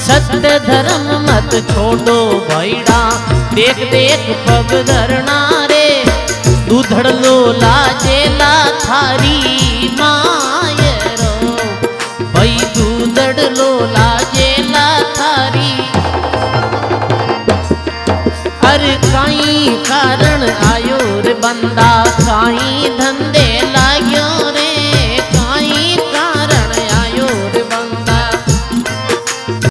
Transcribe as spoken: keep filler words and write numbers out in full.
सत्य धर्म मत छोड़ो भैड़ा, देख देख पग धरना रे। दूधड़ लो लाजेला थारी मायरो, भाई दूधड़ लो लाजेला थारी। अरे काई कारण आयो रे बंदा, काई धंधे